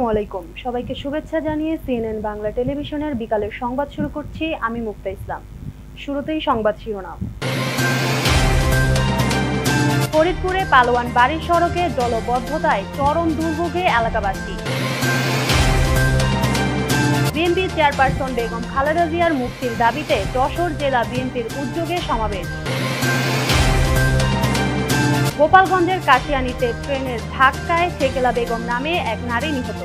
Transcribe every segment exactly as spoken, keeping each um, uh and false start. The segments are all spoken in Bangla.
আলাইকুম, সবাইকে শুভেচ্ছা জানিয়ে সিএনএন বাংলা টেলিভিশনের বিকালের সংবাদ শুরু করছি আমি মুক্তা ইসলাম। শুরুতেই সংবাদ শিরোনাম। ফরিদপুরে পালোয়ান বাড়ির সড়কে জলবদ্ধতায় চরম দুর্ভোগে এলাকাবাসী। বিএনপি চেয়ারপারসন বেগম খালেদা জিয়ার মুক্তির দাবিতে যশোর জেলা বিএনপির উদ্যোগে সমাবেশ। গোপালগঞ্জের কাশিয়ানীতে ট্রেনের ধাক্কায় শেকেলা বেগম নামে এক নারী নিহত।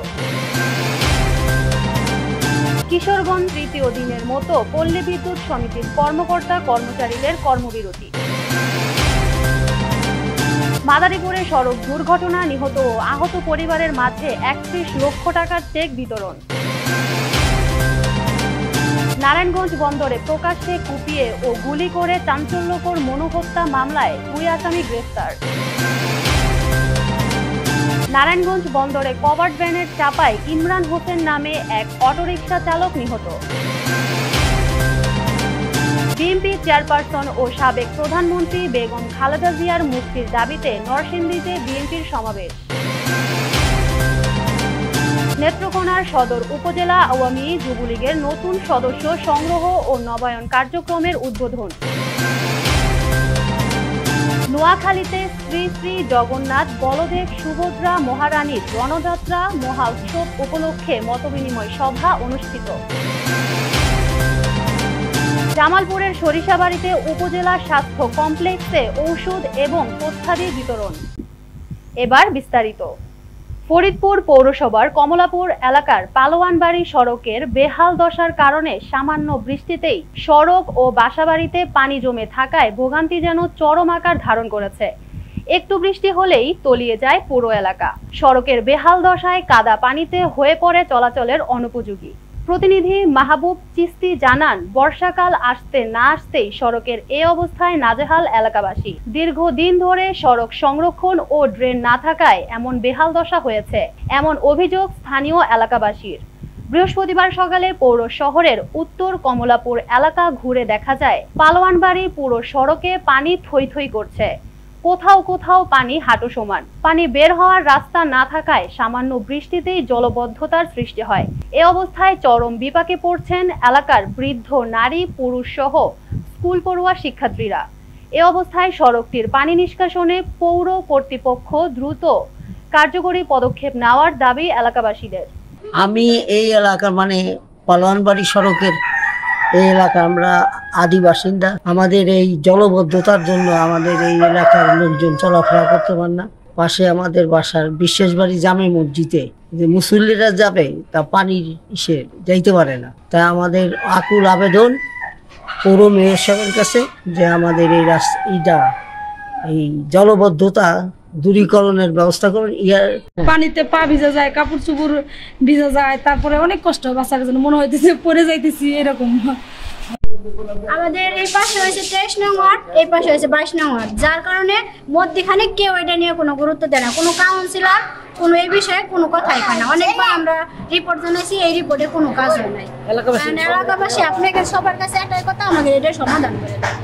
কিশোরগঞ্জ তৃতীয় দিনের মতো পল্লী বিদ্যুৎ সমিতির কর্মকর্তা কর্মচারীদের কর্মবিরতি। মাদারীপুরে সড়ক দুর্ঘটনা, নিহত ও আহত পরিবারের মাঝে একত্রিশ লক্ষ টাকার চেক বিতরণ। নারায়ণগঞ্জ বন্দরে প্রকাশ্যে কুপিয়ে ও গুলি করে চাঞ্চল্যকর মনুহত্যা মামলায় দুই আসামি গ্রেফতার। নারায়ণগঞ্জ বন্দরে কভার্ড ভ্যানের চাপায় ইমরান হোসেন নামে এক অটোরিকশা চালক নিহত। বিএনপি চেয়ারপারসন ও সাবেক প্রধানমন্ত্রী বেগম খালেদা জিয়ার মুক্তির দাবিতে নরসিংদীতে বিএনপির সমাবেশ। নেত্রকোনার সদর উপজেলা আওয়ামী যুবলীগের নতুন সদস্য সংগ্রহ ও নবায়ন কার্যক্রমের উদ্বোধন। নোয়াখালীতে শ্রী শ্রী জগন্নাথ বলদেব সুভদ্রা মহারানীর রণযাত্রা মহা উৎসব উপলক্ষে মতবিনিময় সভা অনুষ্ঠিত। জামালপুরের সরিষাবাড়িতে উপজেলা স্বাস্থ্য কমপ্লেক্সে ঔষধ এবং তথ্যাদি বিতরণ। এবার বিস্তারিত। ফরিদপুর পৌরসভার কমলাপুর এলাকার পালোয়ানবাড়ি সড়কের বেহাল দশার কারণে সামান্য বৃষ্টিতেই সড়ক ও বাসাবাড়িতে পানি জমে থাকায় ভোগান্তি যেন চরম আকার ধারণ করেছে। একটু বৃষ্টি হলেই তলিয়ে যায় পুরো এলাকা। সড়কের বেহাল দশায় কাদা পানিতে হয়ে পড়ে চলাচলের অনুপযোগী। প্রতিনিধি মাহবুব চিস্তি জানান, বর্ষাকাল আসতে না আসতেই সড়কের এ অবস্থায় নাজেহাল এলাকাবাসী। দীর্ঘদিন ধরে সড়ক সংরক্ষণ ও ড্রেন না থাকায় এমন বেহাল দশা হয়েছে, এমন অভিযোগ স্থানীয় এলাকাবাসীর। বৃহস্পতিবার সকালে পৌর শহরের উত্তর কমলাপুর এলাকা ঘুরে দেখা যায় পালোয়ানবাড়ি পুরো সড়কে পানি থই থই করছে। কোথাও কোথাও পানি হাঁটু সমান। পানি বের হওয়ার রাস্তা না থাকায় সামান্য বৃষ্টিতেই জলবদ্ধতার সৃষ্টি হয়। এ অবস্থায় চরম বিপাকে পড়ছেন এলাকার বৃদ্ধ নারী, পুরুষ সহ স্কুল পড়ুয়া শিক্ষার্থীরা। এ অবস্থায় সড়কটির পানি নিষ্কাশনে পৌর কর্তৃপক্ষ দ্রুত কার্যকরী পদক্ষেপ নেওয়ার দাবি এলাকাবাসীদের। আমি এই এলাকার মানে পালোয়ানবাড়ি সড়কের এই এলাকা, আমরা আদি বাসিন্দা। আমাদের এই জলবদ্ধতার জন্য আমাদের এই এলাকার লোকজন চলাফেরা করতে পারে না। পাশে আমাদের বাসার বিশেষ বাড়ি জামে মসজিদে যে মুসল্লিরা যাবে তা পানির ইসে যাইতে পারে না। তাই আমাদের আকুল আবেদন পৌর মেয়র সাহেবের কাছে যে আমাদের এই রাস্তা এই জলবদ্ধতা দূরীকরণের ব্যবস্থা করুন। ইয়ার পানিতে পা ভিজা যায়, কাপড় চুপড় ভিজা যায়, তারপরে অনেক কষ্ট বাচ্চার জন্য, মনে হইতেছে পড়ে যাইতেছি এরকম। আমাদের এই পাশে হয়েছে তেইশ নং ওয়ার্ড, এই পাশে হয়েছে বাইশ নং ওয়ার্ড, যার কারণে মধ্যখানে কেউ এটা নিয়ে কোনো গুরুত্ব দেয় না। কোনো কাউন্সিলর কোনো এই বিষয়ে কোনো কথাই কয় না। অনেকবার আমরা রিপোর্ট জানাইছি, এই রিপোর্টে কোনো কাজ হয় নাই। এলাকাবাসী আপনাকে সবার কাছে একটাই কথা, আমাদের এটা সমাধান করে দেয়।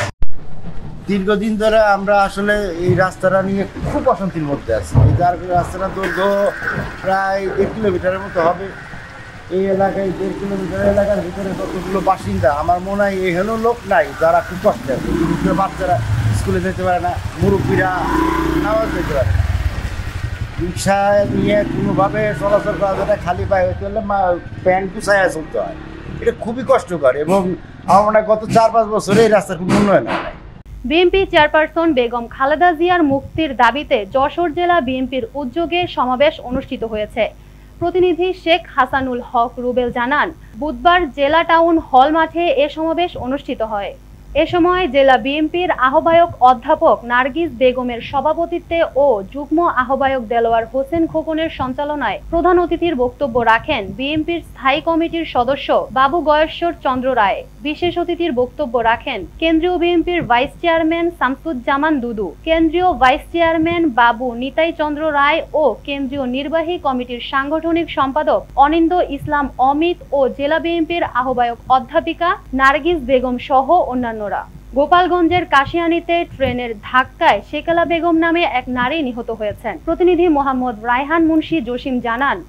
দীর্ঘদিন ধরে আমরা আসলে এই রাস্তাটা নিয়ে খুব অশান্তির মধ্যে আছি। যার রাস্তাটা দৈর্ঘ্য প্রায় দেড় কিলোমিটারের মতো হবে। এই এলাকায় দেড় কিলোমিটার এলাকার ভিতরে কতগুলো বাসিন্দা, আমার মনে হয় এখানেও লোক নাই যারা খুব কষ্টে আছে। বিশেষ করে বাচ্চারা স্কুলে যেতে পারে না, মুরব্বীরা নামাজ যেতে পারে না। রিক্সা নিয়ে কোনোভাবে চলাচল করা যেটা খালি পায়ে হইতে হলে প্যান্ট গুছাইয়া চলতে হয়। এটা খুবই কষ্টকর এবং আমার মনে হয় গত চার পাঁচ বছরে এই রাস্তার কোনো উন্নয়ন হয় নাই। বিএনপি চেয়ারপারসন বেগম খালেদা জিয়ার মুক্তির দাবিতে যশোর জেলা বিএনপির উদ্যোগে সমাবেশ অনুষ্ঠিত হয়েছে। প্রতিনিধি শেখ হাসানুল হক রুবেল জানান, বুধবার জেলা টাউন হল মাঠে এ সমাবেশ অনুষ্ঠিত হয়। এ সময় জেলা বিএনপির আহ্বায়ক অধ্যাপক নার্গিস বেগমের সভাপতিত্বে ও যুগ্ম আহ্বায়ক দেলোয়ার হোসেন খোকনের সঞ্চালনায় প্রধান অতিথির বক্তব্য রাখেন বিএনপির স্থায়ী কমিটির সদস্য বাবু গয়েশ্বর চন্দ্র রায়। বিশেষ অতিথির বক্তব্য রাখেন কেন্দ্রীয় বিএনপির ভাইস চেয়ারম্যান শামসুজ্জামান দুদু, কেন্দ্রীয় ভাইস চেয়ারম্যান বাবু নিতাই চন্দ্র রায় ও কেন্দ্রীয় নির্বাহী কমিটির সাংগঠনিক সম্পাদক অনিন্দ ইসলাম অমিত ও জেলা বিএনপির আহ্বায়ক অধ্যাপিকা নার্গিস বেগম সহ অন্যান্য। গোপালগঞ্জের কাশিয়ানীতে ট্রেনের ধাক্কায় শেকেলা বেগম নামে এক নারী নিহত হয়েছেন। প্রতিনিধি মোহাম্মদ রায়হান মুন্সি জসিম জানান,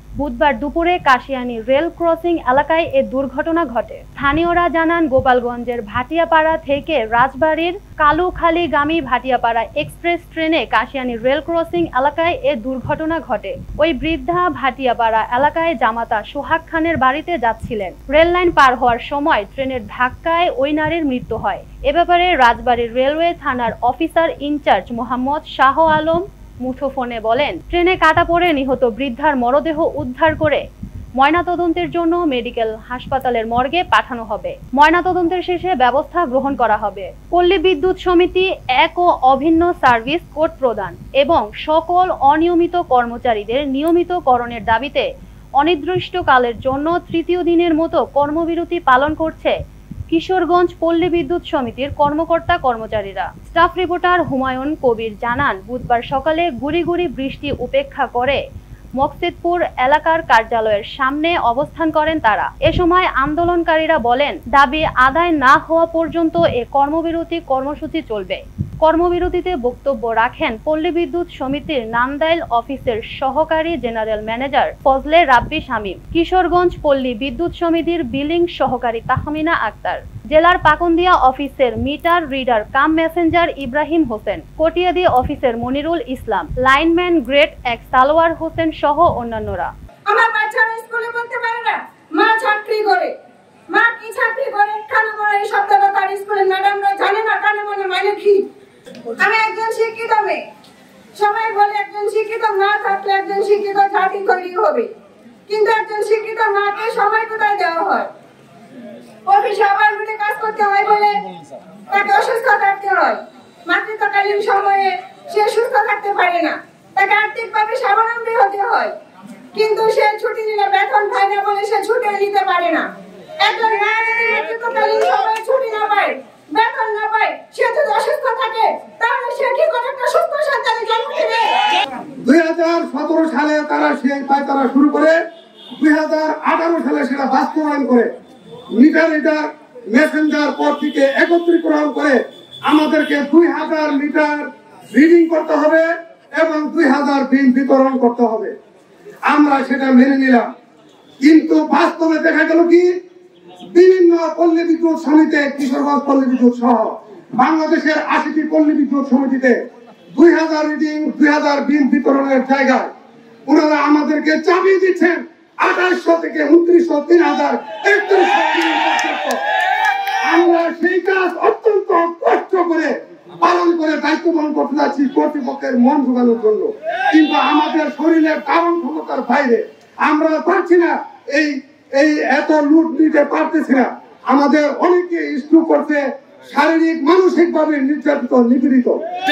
বুধবার দুপুরে কাশিয়ানী রেল ক্রসিং এলাকায় এ দুর্ঘটনা ঘটে। স্থানীয়রা জানান, গোপালগঞ্জের ভাটিয়াপাড়া থেকে রাজবাড়ীর কালুখালীগামী ভাটিয়াপাড়া এক্সপ্রেস ট্রেনে কাশিয়ানী রেল ক্রসিং এলাকায় এ দুর্ঘটনা ঘটে। ওই বৃদ্ধা ভাটিয়াপাড়া এলাকায় জামাতা সোহাগ খানের বাড়িতে যাচ্ছিলেন। রেল লাইন পার হওয়ার সময় ট্রেনের ধাক্কায় ওই নারীর মৃত্যু হয়। এ ব্যাপারে রাজবাড়ীর রেলওয়ে থানার অফিসার ইনচার্জ মোহাম্মদ শাহ আলম মুঠোফোনে বলেন, ট্রেনে কাটা পড়ে নিহত বৃদ্ধার মরদেহ উদ্ধার করে ময়নাতদন্তের জন্য মেডিকেল হাসপাতালের মর্গে পাঠানো হবে। ময়নাতদন্তের শেষে ব্যবস্থা গ্রহণ করা হবে। পল্লী বিদ্যুৎ সমিতি এক ও অভিন্ন সার্ভিস কোড প্রদান এবং সকল অনিয়মিত কর্মচারীদের নিয়মিতকরণের দাবিতে অনির্দিষ্টকালের জন্য তৃতীয় দিনের মতো কর্মবিরতি পালন করছে কিশোরগঞ্জ পল্লী বিদ্যুৎ সমিতির কর্মকর্তা কর্মচারীরা। স্টাফ রিপোর্টার হুমায়ুন কবির জানান, বুধবার সকালে গুড়ি গুড়ি বৃষ্টি উপেক্ষা করে মকসেদপুর এলাকার কার্যালয়ের সামনে অবস্থান করেন তারা। এ সময় আন্দোলনকারীরা বলেন, দাবি আদায় না হওয়া পর্যন্ত এ কর্মবিরতি কর্মসূচি চলবে। কর্মবিরতিতে বক্তব্য রাখেন পল্লী বিদ্যুৎ সমিতির নান্দাইল অফিসের সহকারী জেনারেল ম্যানেজার ফজলে রাব্বি শামীম, কিশোরগঞ্জ পল্লী বিদ্যুৎ সমিতির বিলিং সহকারী তাহমিনা আক্তার, জেলার পাকুন্দিয়া অফিসের meter reader cum messenger Ibrahim Hossain, Katiadi অফিসের মনিরুল ইসলাম, লাইনম্যান গ্রেড এক সালোয়ার হোসেন সহ অন্যান্যরা। আমার বাচ্চারা স্কুলে পড়তে পারে না, মা চাকরি করে, মা কি চাকরি করে কেন বলে এই শব্দটা তার স্কুলের ম্যাডামরা জানে না, কেন বলে মানে কি? আমি একজন শিক্ষিত মেয়ে, সবাই বলে একজন শিক্ষিত মা থাকলে একজন শিক্ষিত জাতি তৈরি হবে, কিন্তু একজন শিক্ষিত মাকে সময় কোথায় দেওয়া হয়? অফিসে আবার মিটে কাজ করতে হয় বলে তাকে অসুস্থ থাকতে হয়। মাতৃত্বকালীন সময়ে সে সুস্থ থাকতে পারে না, তাকে আর্থিকভাবে স্বাবলম্বী হতে হয়, কিন্তু সে ছুটি নিলে বেতন পায় না বলে সে ছুটি নিতে পারে না। একজন মা যদি মাতৃত্বকালীন সময়ে ছুটি না পায়, বেতন না পায়, সে যদি অসুস্থ থাকে, তাহলে সে কি করে একটা সুস্থ সন্তানের জন্ম দেবে? দুই হাজার সতেরো সালে তারা সেই পায়তারা শুরু করে দুই হাজার আঠারো সালে সেটা বাস্তবায়ন করে মিটার রিডার মেসেঞ্জার পদ থেকে একত্রীকরণ করে আমাদেরকে দুই হাজার লিটার রিডিং করতে হবে এবং দুই হাজার বিল বিতরণ করতে হবে। আমরা সেটা মেনে নিলাম, কিন্তু বাস্তবে দেখা গেল কি, বিভিন্ন পল্লী বিদ্যুৎ সমিতি, কিশোরগঞ্জ পল্লী বিদ্যুৎ সহ বাংলাদেশের আশিটি পল্লী বিদ্যুৎ সমিতিতে দুই হাজার রিডিং দুই হাজার বিল বিতরণের জায়গায় ওনারা আমাদেরকে চাপিয়ে দিচ্ছেন আঠাশশো থেকে উনত্রিশশো তিন হাজার একত্রিশশো। আমরা সেই কাজ অত্যন্ত কষ্ট করে পালন করে দায়িত্ব পালন করতে যাচ্ছি কর্তৃপক্ষের মন জোগানোর জন্য, কিন্তু আমাদের শরীরের কারণ ক্ষমতার বাইরে আমরা পারছি না, এই এই এত লুট নিতে পারতেছি না। আমাদের অনেকে স্ট্রোক করছে, শারীরিক মানসিক ভাবে নির্যাতিত নিপীড়িত।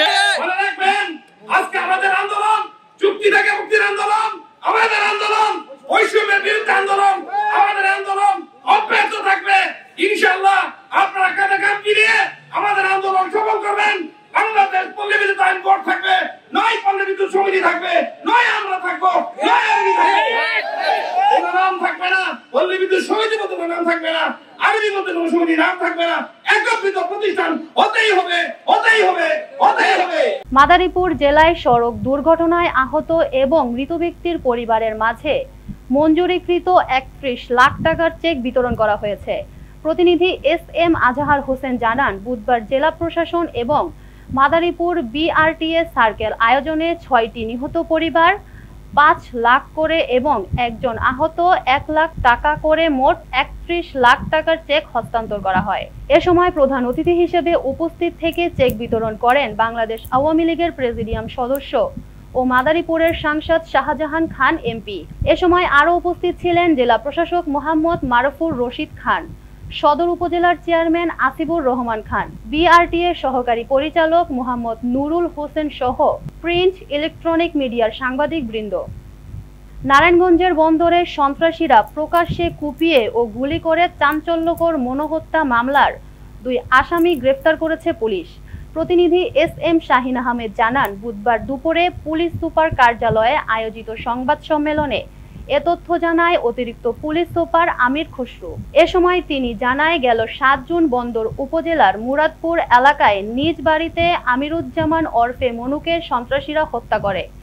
আজকে আমাদের আন্দোলন চুক্তি থেকে মুক্তির আন্দোলন, আমাদের আন্দোলন বৈষম্যের বিরুদ্ধে আন্দোলন, আমাদের আন্দোলন অব্যাহত থাকবে ইনশাআল্লাহ। আপনারা কাঁধে কাঁধ মিলিয়ে আমাদের আন্দোলন সফল করবেন। বাংলাদেশ পল্লী বিদ্যুৎ আইন বোর্ড থাকবে, নয় পল্লী বিদ্যুৎ সমিতি থাকবে, নয় আমরা থাকবো, নয় আমি থাকবো। কোনো নাম থাকবে না, পল্লী বিদ্যুৎ সমিতি মতো নাম থাকবে না, আরবি মতো কোনো সমিতি নাম থাকবে না, একত্রিত প্রতিষ্ঠান হতেই হবে, হতেই হবে, হতেই হবে। মাদারীপুর জেলায় সড়ক দুর্ঘটনায় আহত এবং মৃত ব্যক্তির পরিবারের মাঝে মঞ্জুরিকৃত একত্রিশ লাখ টাকার চেক বিতরণ করা হয়েছে। প্রতিনিধি এস এম আজহার হোসেন জানান, বুধবার জেলা প্রশাসন এবং মাদারীপুর বিআরটিএ সার্কেল আয়োজনে ছয়টি নিহত পরিবার পাঁচ লাখ করে এবং একজন আহত এক লাখ টাকা করে মোট একত্রিশ লাখ টাকার চেক হস্তান্তর করা হয়। এ সময় প্রধান অতিথি হিসেবে উপস্থিত থেকে চেক বিতরণ করেন বাংলাদেশ আওয়ামী লীগের প্রেসিডিয়াম সদস্য ও মাদারীপুরের সাংসদ শাহজাহান খান এমপি। এ সময় আরও উপস্থিত ছিলেন জেলা প্রশাসক মোহাম্মদ মারুফুর রশিদ খান, সদর উপজেলার চেয়ারম্যান আসিফুর রহমান খান, বিআরটিএ সহকারী পরিচালক মোহাম্মদ নুরুল হোসেন সহ প্রিন্ট ইলেকট্রনিক মিডিয়ার সাংবাদিক বৃন্দ। নারায়ণগঞ্জের বন্দরে সন্ত্রাসীরা প্রকাশ্যে কুপিয়ে ও গুলি করে চাঞ্চল্যকর মনোহত্যা মামলার দুই আসামি গ্রেফতার করেছে পুলিশ। প্রতিনিধি এস এম শাহিন আহমেদ জানান, বুধবার দুপুরে পুলিশ সুপার কার্যালয়ে আয়োজিত সংবাদ সম্মেলনে এ তথ্য জানায় অতিরিক্ত পুলিশ সুপার আমির খসরু। এ সময় তিনি জানায়, গেল সাত জুন বন্দর উপজেলার মুরাদপুর এলাকায় নিজ বাড়িতে আমিরুজ্জামান ওরফে মনুকে সন্ত্রাসীরা হত্যা করে।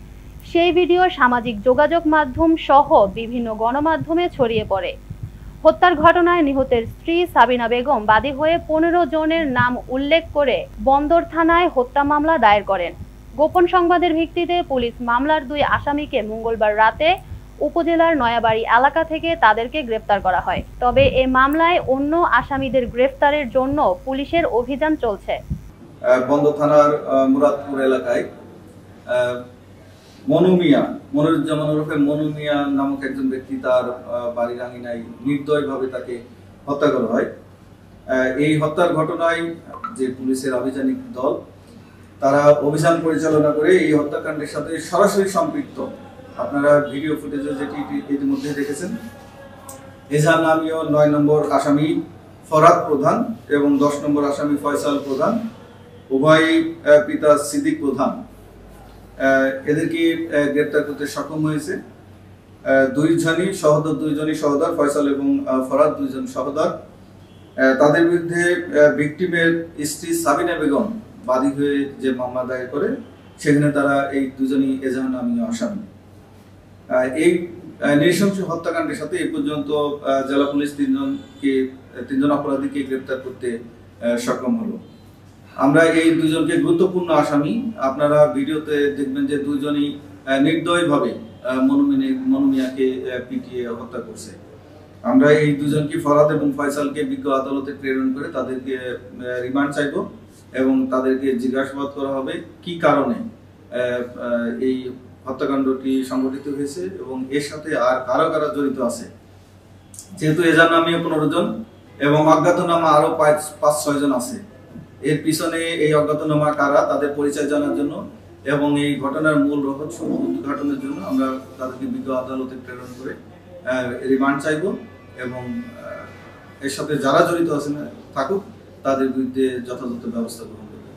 সেই ভিডিও সামাজিক যোগাযোগ মাধ্যম সহ বিভিন্ন গণমাধ্যমে ছড়িয়ে পড়ে। হত্যার ঘটনায় নিহতের স্ত্রী সাবিনা বেগম বাদী হয়ে পনেরো জনের নাম উল্লেখ করে বন্দর থানায় হত্যা মামলা দায়ের করেন। গোপন সংবাদের ভিত্তিতে পুলিশ মামলার দুই আসামিকে মঙ্গলবার রাতে উপজেলার নয়াবাড়ি এলাকা থেকে তাদেরকে গ্রেফতার করা হয়। তবে এই মামলায় অন্য আসামিদের গ্রেফতারের জন্য পুলিশের অভিযান চলছে। বন্দর থানার মুরাদপুর এলাকায় মনু মিয়া মনিরুজ্জামান ওরফে মনু মিয়া নামক একজন ব্যক্তি তার বাড়ির আঙিনায় নির্দয়ভাবে তাকে হত্যা করা হয়। এই হত্যার ঘটনায় যে পুলিশের আভিযানিক দল তারা অভিযান পরিচালনা করে এই হত্যাকাণ্ডের সাথে সরাসরি সম্পৃক্ত, আপনারা ভিডিও ফুটেজে যেটি ইতিমধ্যে দেখেছেন, এজাহার নামীয় নয় নম্বর আসামি ফরাদ প্রধান এবং দশ নম্বর আসামি ফয়সাল প্রধান, উভয় পিতা সিদ্দিক প্রধান, এদেরকে গ্রেপ্তার করতে সক্ষম হয়েছে। দুইজনই সহোদর দুইজনই সহোদর ফয়সাল এবং ফরাদ দুইজন সহোদর। তাদের বিরুদ্ধে ভিকটিমের স্ত্রী সাবিনা বেগম বাদী হয়ে যে মামলা দায়ের করে সেখানে তারা এই দুজনই এজাহার নামীয় আসামি। এই নৃশংস হত্যাকাণ্ডের সাথে এই পর্যন্ত জেলা পুলিশ তিনজনকে তিনজন অপরাধীকে গ্রেপ্তার করতে সক্ষম হলো। আমরা এই দুজনকে গুরুত্বপূর্ণ আসামি, আপনারা ভিডিওতে দেখবেন যে দুজনই নির্দয়ভাবে মনুমিনী মনুমিয়াকে পিটিয়ে হত্যা করছে। আমরা এই দুজনকে ফরাদ এবং ফয়সালকে বিজ্ঞ আদালতে প্রেরণ করে তাদেরকে রিমান্ড চাইব এবং তাদেরকে জিজ্ঞাসাবাদ করা হবে কি কারণে এই হত্যাকাণ্ডটি সংঘটিত হয়েছে এবং এর সাথে আর কারা কারা জড়িত আছে। যেহেতু এজাহার নামীয় পনেরো জন এবং অজ্ঞাতনামা আরো পাঁচ পাঁচ ছয় জন আছে, এর পিছনে এই অজ্ঞাতনামা কারা তাদের পরিচয় জানার জন্য এবং এই ঘটনার মূল রহস্য উদ্ঘাটনের জন্য আমরা তাদেরকে বিজ্ঞ আদালতে প্রেরণ করে রিমান্ড চাইব এবং এর সাথে যারা জড়িত আছেন থাকুক তাদের বিরুদ্ধে যথাযথ ব্যবস্থা গ্রহণ করব।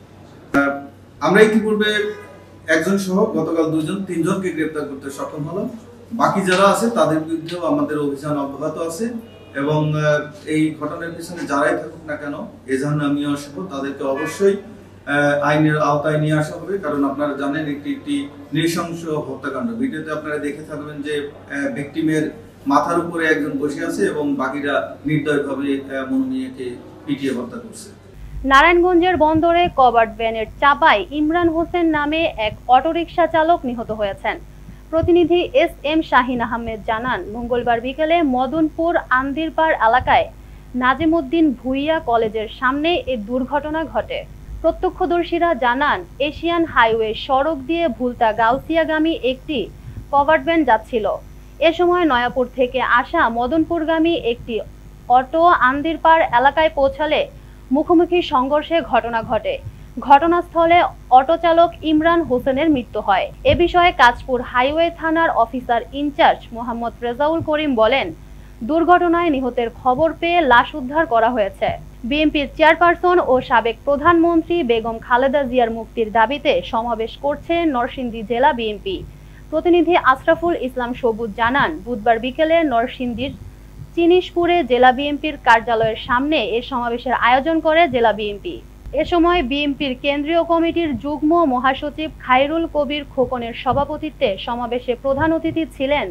আমরা ইতিপূর্বে একজন সহ গতকাল দুজন তিনজনকে গ্রেপ্তার করতে সক্ষম হলাম। বাকি যারা আছে তাদের বিরুদ্ধেও আমাদের অভিযান অব্যাহত আছে এবং এই ঘটনার পিছনে যারাই থাকুক না কেন এজাহার নামীয় সহ তাদেরকে অবশ্যই আইনের আওতায় নিয়ে আসা হবে। কারণ আপনারা জানেন একটি একটি নৃশংস হত্যাকাণ্ড। ভিডিওতে আপনারা দেখে থাকবেন যে ভিকটিমের মাথার উপরে একজন বসে আছে এবং বাকিরা নির্দয়ভাবে মনুমিয়াকে পিটিয়ে হত্যা করছে। নারায়ণগঞ্জের বন্দরে কভার্ড ভ্যানের চাপায় ইমরান হোসেন নামে এক অটোরিকশা চালক নিহত হয়েছেন। প্রতিনিধি এস এম শাহিন আহমেদ জানান, মঙ্গলবার বিকেলে মদনপুর আন্দিরপাড় এলাকায় নাজিমউদ্দিন ভুইয়া কলেজের সামনে এই দুর্ঘটনা ঘটে। প্রত্যক্ষদর্শীরা জানান, এশিয়ান হাইওয়ে সড়ক দিয়ে ভুলতা গাউসিয়াগামী একটি কভার্ড ভ্যান যাচ্ছিল। এ সময় নয়াপুর থেকে আসা মদনপুরগামী একটি অটো আন্দিরপাড় এলাকায় পৌঁছালে মুখোমুখি সংঘর্ষে ঘটনা ঘটে। ঘটনাস্থলে অটো চালক ইমরান হোসেনের মৃত্যু হয়। এ বিষয়ে কাঁচপুর হাইওয়ে থানার অফিসার ইনচার্জ মোহাম্মদ রেজাউল করিম বলেন, দুর্ঘটনায় নিহতের খবর পেয়ে লাশ উদ্ধার করা হয়েছে। বিএনপির চেয়ারপারসন ও সাবেক প্রধানমন্ত্রী বেগম খালেদা জিয়ার মুক্তির দাবিতে সমাবেশ করছে নরসিংদী জেলা বিএনপি। প্রতিনিধি আশরাফুল ইসলাম সবুজ জানান, বুধবার বিকেলে নরসিংদীর চিনিশপুরে জেলা বিএনপির কার্যালয়ের সামনে এ সমাবেশের আয়োজন করে জেলা বিএনপি। এ সময় বিএনপির কেন্দ্রীয় কমিটির যুগ্ম মহাসচিব খায়রুল কবির খোকনের সভাপতিত্বে সমাবেশে প্রধান অতিথি ছিলেন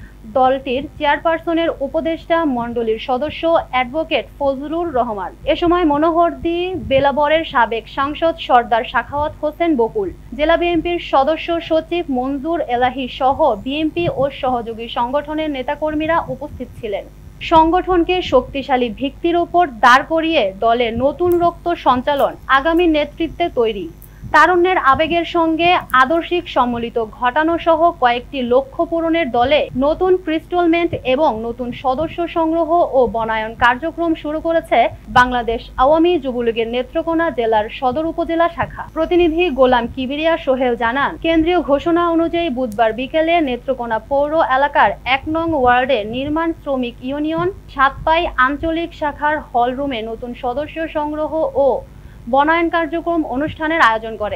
দলটির চেয়ারপারসনের উপদেষ্টা মণ্ডলীর সদস্য অ্যাডভোকেট ফজলুর রহমান। এ সময় মনোহরদী বেলাবরের সাবেক সাংসদ সর্দার সাখাওয়াত হোসেন বকুল, জেলা বিএনপির সদস্য সচিব মঞ্জুর এলাহি সহ বিএনপি ও সহযোগী সংগঠনের নেতাকর্মীরা উপস্থিত ছিলেন। সংগঠনকে শক্তিশালী ভিত্তির উপর দাঁড় করিয়ে দলের নতুন রক্ত সঞ্চালন আগামী নেতৃত্বে তৈরি, তারুণ্যের আবেগের সঙ্গে আদর্শিক সম্মিলিত ঘটানো সহ কয়েকটি লক্ষ্য পূরণের দলে নতুন ক্রিস্টলমেন্ট এবং নতুন সদস্য সংগ্রহ ও বনায়ন কার্যক্রম শুরু করেছে বাংলাদেশ আওয়ামী যুবলীগের নেত্রকোনা জেলার সদর উপজেলা শাখা। প্রতিনিধি গোলাম কিবরিয়া সোহেল জানান, কেন্দ্রীয় ঘোষণা অনুযায়ী বুধবার বিকেলে নেত্রকোনা পৌর এলাকার এক নং ওয়ার্ডে নির্মাণ শ্রমিক ইউনিয়ন সাতপাই আঞ্চলিক শাখার হলরুমে নতুন সদস্য সংগ্রহ ও বনায়ন কার্যক্রম অনুষ্ঠানের আয়োজন করে।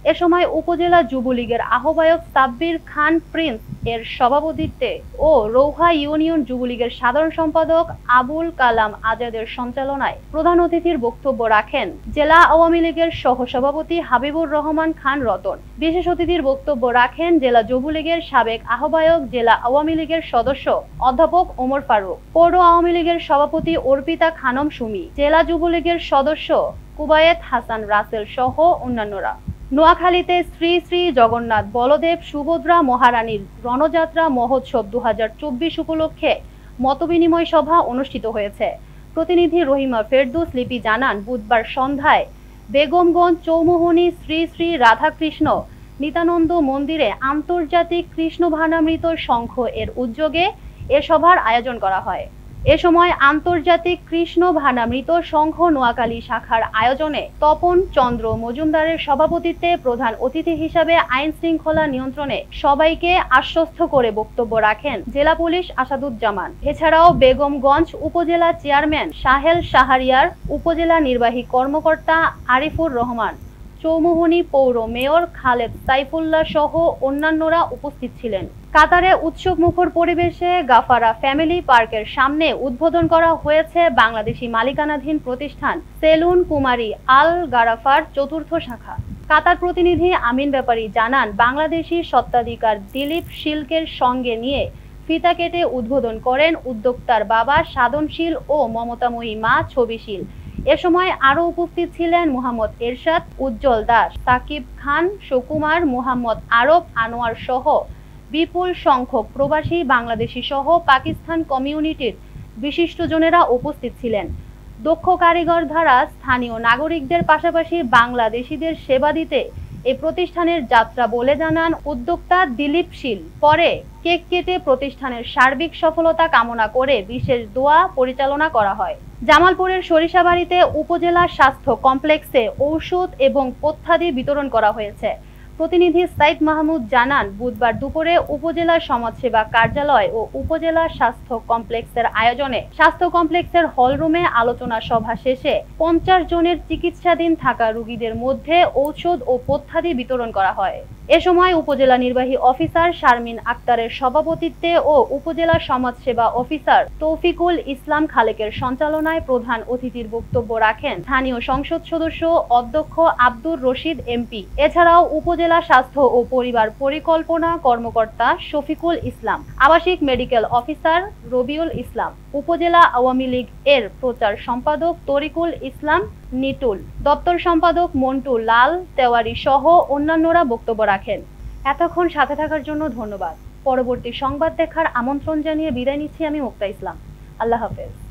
এ সময় উপজেলা যুবলীগের আহ্বায়ক সাব্বির খান প্রিন্স এর সভাপতিত্বে ও রৌহা ইউনিয়ন যুবলীগের সাধারণ সম্পাদক আবুল কালাম আজাদের সঞ্চালনায় প্রধান অতিথির বক্তব্য রাখেন জেলা আওয়ামী লীগের সহসভাপতি হাবিবুর রহমান খান রতন। বিশেষ অতিথির বক্তব্য রাখেন জেলা যুবলীগের সাবেক আহ্বায়ক জেলা আওয়ামী লীগের সদস্য অধ্যাপক ওমর ফারুক, পৌর আওয়ামী লীগের সভাপতি অর্পিতা খানম সুমি, জেলা যুবলীগের সদস্য কুবায়েত হাসান রাসেল সহ অন্যান্যরা। নোয়াখালীতে শ্রী শ্রী জগন্নাথ বলদেব সুভদ্রা মহারানীর রণযাত্রা মহোৎসব দু হাজার চব্বিশ উপলক্ষে মতবিনিময় সভা অনুষ্ঠিত হয়েছে। প্রতিনিধি রহিমা ফেরদৌস লিপি জানান, বুধবার সন্ধ্যায় বেগমগঞ্জ চৌমুহনী শ্রী শ্রী রাধাকৃষ্ণ নিত্যানন্দ মন্দিরে আন্তর্জাতিক কৃষ্ণ ভানামৃত সংঘ এর উদ্যোগে এ সভার আয়োজন করা হয়। এ সময় আন্তর্জাতিক কৃষ্ণ ভানামৃত সংঘ নোয়াখালী শাখার আয়োজনে তপন চন্দ্র মজুমদারের সভাপতিত্বে প্রধান অতিথি হিসাবে আইন শৃঙ্খলা নিয়ন্ত্রণে সবাইকে আশ্বস্ত করে বক্তব্য রাখেন জেলা পুলিশ আসাদুজ্জামান। এছাড়াও বেগমগঞ্জ উপজেলা চেয়ারম্যান সাহেল সাহারিয়ার, উপজেলা নির্বাহী কর্মকর্তা আরিফুর রহমান, চৌমুহনী পৌর মেয়র খালেদ সাইফুল্লাহ সহ অন্যান্যরা উপস্থিত ছিলেন। কাতারে উৎসব মুখর পরিবেশে গাফারা ফ্যামিলি পার্কের সামনে উদ্বোধন করা হয়েছে বাংলাদেশি মালিকানাধীন প্রতিষ্ঠান সেলুন কুমারী আল গারাফার চতুর্থ শাখা। কাতার প্রতিনিধি আমিন ব্যাপারী জানান, বাংলাদেশি স্বত্বাধিকার দিলীপ শিলকের সঙ্গে নিয়ে ফিতা কেটে উদ্বোধন করেন উদ্যোক্তার বাবা সাধনশীল ও মমতাময়ী মা ছবিশীল। এ সময় আরো উপস্থিত ছিলেন মোহাম্মদ এরশাদ, উজ্জ্বল দাস, সাকিব খান, সুকুমার, মোহাম্মদ আরব আনোয়ার সহ বিপুল সংখ্যক প্রবাসী বাংলাদেশি সহ পাকিস্তান কমিউনিটির বিশিষ্টজনেরা উপস্থিত ছিলেন। দক্ষ কারিগর দ্বারা স্থানীয় নাগরিকদের পাশাপাশি বাংলাদেশিদের সেবা দিতে এই প্রতিষ্ঠানের যাত্রা বলে জানান উদ্যোক্তা দিলীপ শীল। পরে কেক কেটে প্রতিষ্ঠানের সার্বিক সফলতা কামনা করে বিশেষ দোয়া পরিচালনা করা হয়। জামালপুরের সরিষাবাড়িতে উপজেলা স্বাস্থ্য কমপ্লেক্সে ঔষধ এবং পথ্যাদি বিতরণ করা হয়েছে। প্রতিনিধি সাইদ মাহমুদ জানান, বুধবার দুপুরে উপজেলা সমাজসেবা কার্যালয় ও উপজেলা স্বাস্থ্য কমপ্লেক্সের আয়োজনে স্বাস্থ্য কমপ্লেক্সের হলরুমে আলোচনা সভা শেষে পঞ্চাশ জনের চিকিৎসাধীন থাকা রোগীদের মধ্যে ঔষধ ও পথ্যাদি বিতরণ করা হয়। এ সময় উপজেলা নির্বাহী অফিসার শারমিন আক্তারের সভাপতিত্বে ও উপজেলা সমাজসেবা অফিসার তৌফিকুল ইসলাম খালেকের সঞ্চালনায় প্রধান অতিথির বক্তব্য রাখেন স্থানীয় সংসদ সদস্য অধ্যক্ষ আব্দুর রশিদ এমপি। এছাড়াও উপজেলা স্বাস্থ্য ও পরিবার পরিকল্পনা কর্মকর্তা শফিকুল ইসলাম, আবাসিক মেডিকেল অফিসার রবিউল ইসলাম, উপজেলা আওয়ামী লীগ এর প্রচার সম্পাদক তরিকুল ইসলাম নিটুল, দপ্তর সম্পাদক মন্টু লাল তেওয়ারি সহ অন্যান্যরা বক্তব্য রাখেন। এতক্ষণ সাথে থাকার জন্য ধন্যবাদ। পরবর্তী সংবাদ দেখার আমন্ত্রণ জানিয়ে বিদায় নিচ্ছি আমি মুক্তা ইসলাম। আল্লাহ হাফেজ।